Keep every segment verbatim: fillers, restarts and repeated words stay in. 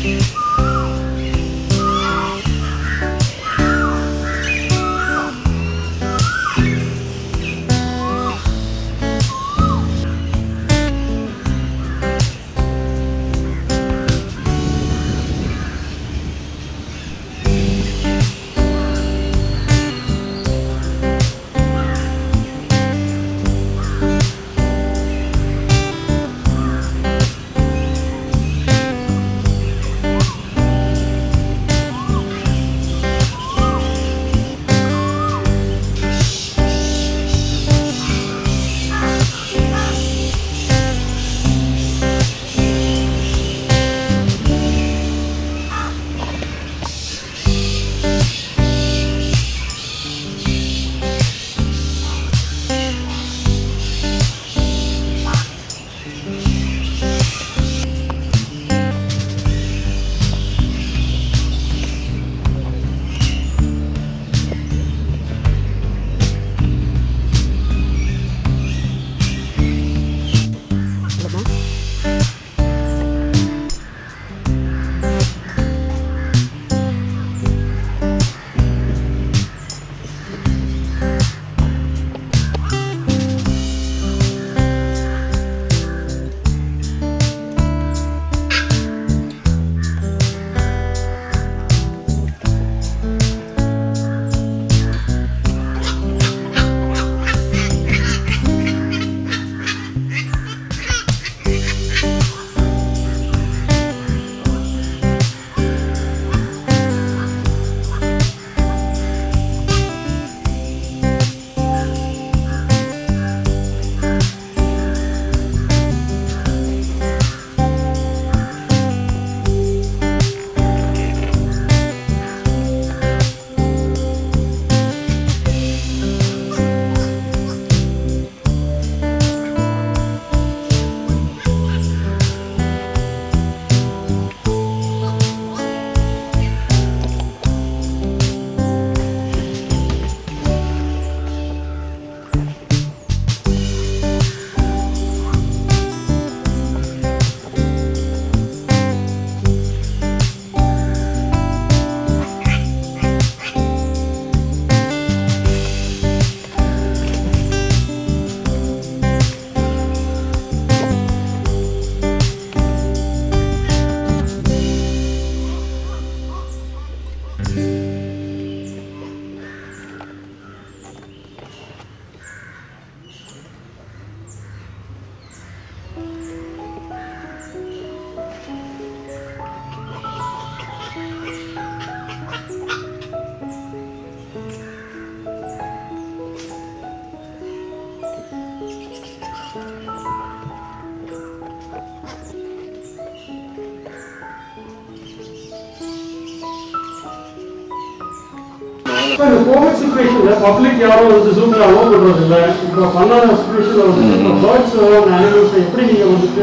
So in the COVID situation, the public யாரோ வந்து ஜூம்ல allow பண்றது இல்ல. இப்போ பண்ணாத சிச்சுவேஷன்ல வந்து பேர்ட்ஸ் and animals எப்படி நீங்க வந்து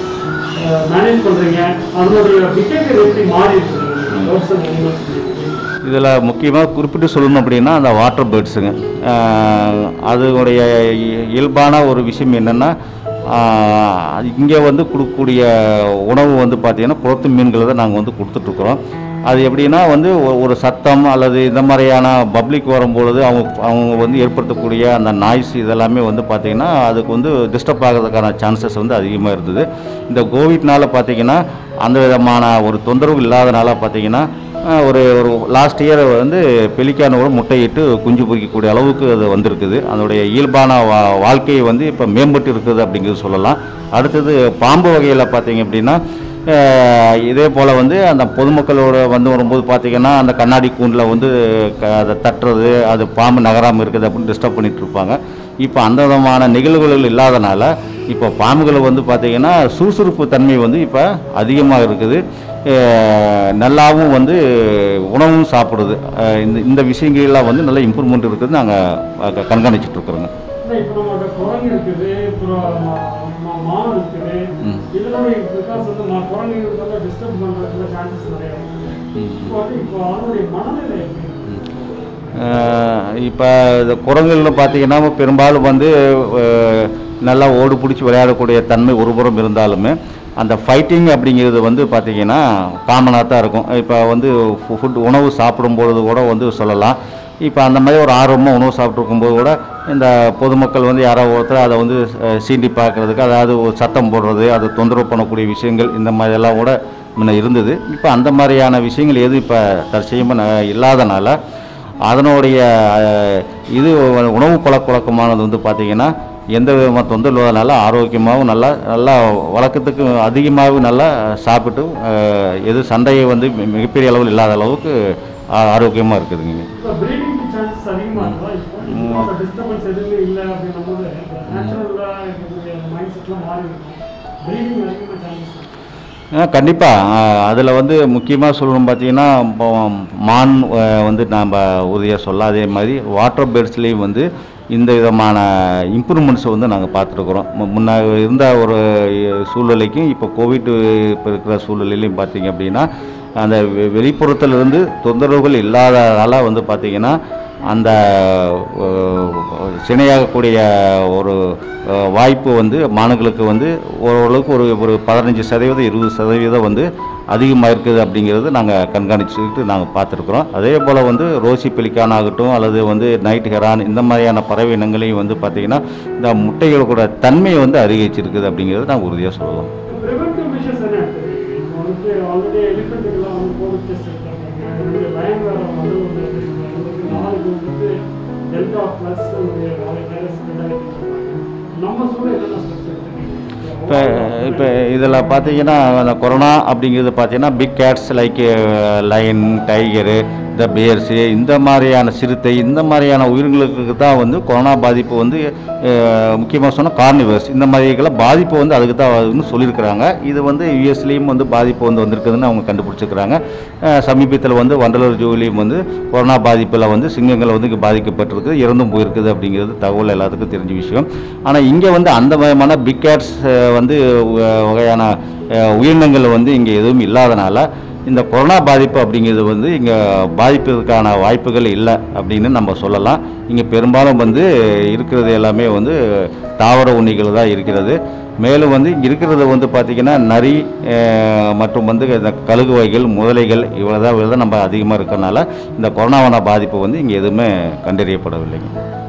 மேனேஜ் பண்றீங்க? அதோட பிஹேவியர் எப்படி மாறி இருக்கு? பேர்ட்ஸ் and animals இதில் முக்கியமாக குறிப்பிட்டு சொல்லணும் அப்படின்னா அந்த வாட்டர் பேர்ட்ஸுங்க. அதோடைய இயல்பான ஒரு விஷயம் என்னென்னா இங்கே வந்து கொடுக்கக்கூடிய உணவு வந்து பார்த்திங்கன்னா குளத்து மீன்களை தான் நாங்கள் வந்து கொடுத்துட்ருக்குறோம். அது எப்படின்னா வந்து ஒரு சத்தம் அல்லது இந்த மாதிரியான பப்ளிக் வரும்பொழுது அவங்க அவங்க வந்து ஏற்படுத்தக்கூடிய அந்த நாய்ஸ் இதெல்லாமே வந்து பார்த்திங்கன்னா அதுக்கு வந்து டிஸ்டர்ப் ஆகிறதுக்கான சான்சஸ் வந்து அதிகமாக இருந்தது. இந்த கோவிட்னால் பார்த்திங்கன்னா அந்த விதமான ஒரு தொந்தரவு இல்லாதனால பார்த்திங்கன்னா ஒரு ஒரு லாஸ்ட் இயர் வந்து பெலிக்கானோட முட்டையிட்டு குஞ்சு பொறிக்கக்கூடிய அளவுக்கு அது வந்திருக்குது. அதனுடைய இயல்பான வா வாழ்க்கையை வந்து இப்போ மேம்பட்டு இருக்குது அப்படிங்கிறது சொல்லலாம். அடுத்தது பாம்பு வகையில் பார்த்திங்க அப்படின்னா இதே போல் வந்து அந்த பொதுமக்களோட வந்து வரும்போது பார்த்திங்கன்னா அந்த கண்ணாடி கூண்டில் வந்து அதை தட்டுறது, அது பாம்பு நகராமல் இருக்குது அப்படின்னு டிஸ்டர்ப் பண்ணிகிட்டு இருப்பாங்க. இப்போ அந்த விதமான நிகழ்வுகள் இல்லாதனால இப்போ பாம்புகள் வந்து பார்த்திங்கன்னா சுறுசுறுப்பு தன்மை வந்து இப்போ அதிகமாக இருக்குது. நல்லாவும் வந்து உணவும் சாப்பிடுது. இந்த இந்த விஷயங்கள்லாம் வந்து நல்ல இம்ப்ரூவ்மெண்ட் இருக்குது. நாங்கள் கண்காணிச்சுட்டு இருக்கிறோங்க. இப்போ இந்த குரங்குகளில் பார்த்தீங்கன்னா பெரும்பாலும் வந்து நல்லா ஓடு பிடிச்சி விளையாடக்கூடிய தன்மை ஒருபுறம் இருந்தாலுமே அந்த ஃபைட்டிங் அப்படிங்கிறது வந்து பார்த்திங்கன்னா காமனாக தான் இருக்கும். இப்போ வந்து ஃபுட் உணவு சாப்பிடும்பொழுது கூட வந்து சொல்லலாம். இப்போ அந்த மாதிரி ஒரு ஆர்வமாக உணவு சாப்பிட்ருக்கும்போது கூட இந்த பொதுமக்கள் வந்து யாரோ ஒருத்தர் அதை வந்து சீண்டி பார்க்குறதுக்கு, அதாவது ஒரு சத்தம் போடுறது, அதை தொந்தரவு பண்ணக்கூடிய விஷயங்கள் இந்த மாதிரியெல்லாம் கூட முன்ன இருந்தது. இப்போ அந்த மாதிரியான விஷயங்கள் எதுவும் இப்போ தற்செயமாக இல்லாதனால அதனுடைய இது உணவு பழக்க வழக்கமானது வந்து பார்த்திங்கன்னா எந்த விதமாக தொந்தரவு இல்லாதனால ஆரோக்கியமாகவும் நல்லா நல்லா வழக்கத்துக்கு அதிகமாகவும் நல்லா சாப்பிட்டு எது சண்டையை வந்து மிகப்பெரிய அளவில் இல்லாத அளவுக்கு ஆரோக்கியமாக இருக்குதுங்க. கண்டிப்பாக அதில் வந்து முக்கியமாக சொல்லணும் பார்த்தீங்கன்னா மான் வந்து நாம் உறுதியாக சொல்லலாம். அதே மாதிரி வாட்டர் பேர்ட்ஸ்லேயும் வந்து இந்த விதமான இம்ப்ரூவ்மெண்ட்ஸை வந்து நாங்கள் பார்த்துருக்குறோம். முன்ன இருந்த ஒரு சூழ்நிலைக்கும் இப்போ கோவிட் இப்போ இருக்கிற சூழ்நிலையிலையும் பார்த்திங்க அப்படின்னா அந்த வெளிப்புறத்திலிருந்து தொந்தரவுகள் இல்லாததால் வந்து பார்த்திங்கன்னா அந்த சினையாகக்கூடிய ஒரு வாய்ப்பு வந்து மானுகளுக்கு வந்து ஓரளவுக்கு ஒரு ஒரு பதினஞ்சு சதவீதம் இருபது சதவீதம் வந்து அதிகமாக இருக்குது அப்படிங்கிறது நாங்கள் கண்காணிச்சுக்கிட்டு நாங்கள் பார்த்துருக்குறோம். அதே போல் வந்து ரோசி பெலிக்கான் ஆகட்டும் அல்லது வந்து நைட் ஹெரான் இந்த மாதிரியான பறவை இனங்களையும் வந்து பார்த்திங்கன்னா இந்த முட்டைகளோட தன்மையை வந்து அதிகரிச்சிருக்குது அப்படிங்கிறது நாங்கள் உறுதியாக சொல்லலாம். இப்போ இப்போ இதில் பார்த்தீங்கன்னா அந்த கொரோனா அப்படிங்கிறது பார்த்தீங்கன்னா big cats like lion, tiger, இந்த பேர்ஸு இந்த மாதிரியான சிறுத்தை இந்த மாதிரியான உயிர்களுக்கு தான் வந்து கொரோனா பாதிப்பு வந்து முக்கியமாக சொன்னால் கார்னிவர்ஸ் இந்த மாதிரிக்கெல்லாம் பாதிப்பு வந்து அதுக்கு தான் சொல்லியிருக்கிறாங்க. இது வந்து யூஎஸ்லேயும் வந்து பாதிப்பு வந்து வந்திருக்குதுன்னு அவங்க கண்டுபிடிச்சிருக்கிறாங்க. சமீபத்தில் வந்து வண்டலூர் ஜூவிலையும் வந்து கொரோனா பாதிப்பில் வந்து சிங்கங்கள் வந்து இங்கே பாதிக்கப்பட்டிருக்கு, இறந்தும் போயிருக்குது அப்படிங்கிறது தகவல் எல்லாத்துக்கும் தெரிஞ்ச விஷயம். ஆனால் இங்கே வந்து அந்த விதமான பிக் கேட்ஸ் வந்து வகையான உயிரினங்கள் வந்து இங்கே எதுவும் இல்லாதனால இந்த கொரோனா பாதிப்பு அப்படிங்கிறது வந்து இங்கே பாதிப்பதற்கான வாய்ப்புகள் இல்லை அப்படின்னு நம்ம சொல்லலாம். இங்கே பெரும்பாலும் வந்து இருக்கிறது எல்லாமே வந்து தாவர உண்ணிகள் தான் இருக்கிறது. மேலும் வந்து இங்கே இருக்கிறது வந்து பார்த்திங்கன்னா நரி மற்றும் வந்து இந்த கழுகு வகைகள், முதலைகள் இவ்வளோ தான் இவ்வளோ தான் நம்ம அதிகமாக இருக்கிறனால இந்த கொரோனாவான பாதிப்பு வந்து இங்கே எதுவுமே கண்டறியப்படவில்லைங்க.